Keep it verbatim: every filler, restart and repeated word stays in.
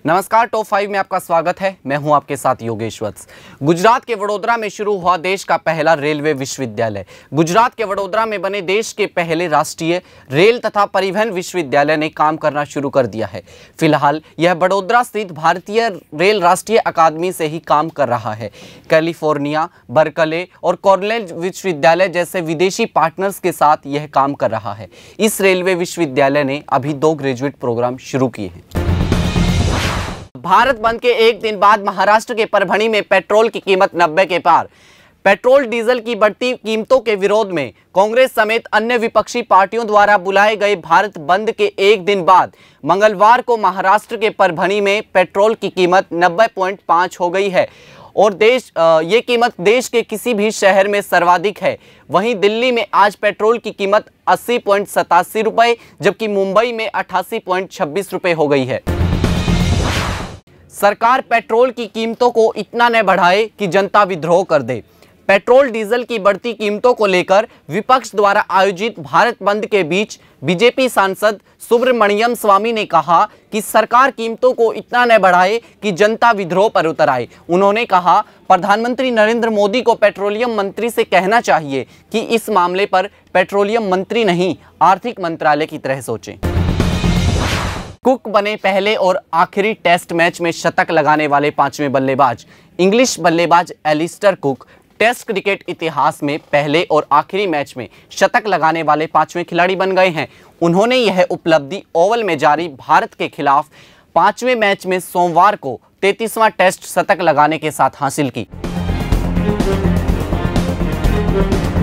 नमस्कार, top five में आपका स्वागत है। मैं हूं आपके साथ योगेश वत्स। गुजरात के वडोदरा में शुरू हुआ देश का पहला रेलवे विश्वविद्यालय। गुजरात के वडोदरा में बने देश के पहले राष्ट्रीय रेल तथा परिवहन विश्वविद्यालय ने काम करना शुरू कर दिया है। फिलहाल यह वडोदरा स्थित भारतीय रेल राष्ट्रीय अकादमी से ही काम कर रहा है। कैलिफोर्निया, बर्कले और कॉर्नेल विश्वविद्यालय जैसे विदेशी पार्टनर्स के साथ यह काम कर रहा है। इस रेलवे विश्वविद्यालय ने अभी दो ग्रेजुएट प्रोग्राम शुरू किए हैं। भारत बंद के एक दिन बाद महाराष्ट्र के परभणी में पेट्रोल की कीमत नब्बे के पार। पेट्रोल डीजल की बढ़ती कीमतों के विरोध में कांग्रेस समेत अन्य विपक्षी पार्टियों द्वारा बुलाए गए भारत बंद के एक दिन बाद मंगलवार को महाराष्ट्र के परभणी में पेट्रोल की कीमत नब्बे पॉइंट पाँच हो गई है और देश ये कीमत देश के किसी भी शहर में सर्वाधिक है। वहीं दिल्ली में आज पेट्रोल की कीमत अस्सी पॉइंट सतासी रुपये जबकि मुंबई में अट्ठासी पॉइंट छब्बीस रुपये हो गई है। सरकार पेट्रोल की कीमतों को इतना न बढ़ाए कि जनता विद्रोह कर दे। पेट्रोल डीजल की बढ़ती कीमतों को लेकर विपक्ष द्वारा आयोजित भारत बंद के बीच बीजेपी सांसद सुब्रमण्यम स्वामी ने कहा कि सरकार कीमतों को इतना न बढ़ाए कि जनता विद्रोह पर उतर आए। उन्होंने कहा, प्रधानमंत्री नरेंद्र मोदी को पेट्रोलियम मंत्री से कहना चाहिए कि इस मामले पर पेट्रोलियम मंत्री नहीं, आर्थिक मंत्रालय की तरह सोचें। कुक बने पहले और आखिरी टेस्ट मैच में शतक लगाने वाले पांचवें बल्लेबाज। इंग्लिश बल्लेबाज एलिस्टर कुक टेस्ट क्रिकेट इतिहास में पहले और आखिरी मैच में शतक लगाने वाले पांचवें खिलाड़ी बन गए हैं। उन्होंने यह उपलब्धि ओवल में जारी भारत के खिलाफ पांचवें मैच में सोमवार को तैंतीसवां टेस्ट शतक लगाने के साथ हासिल की।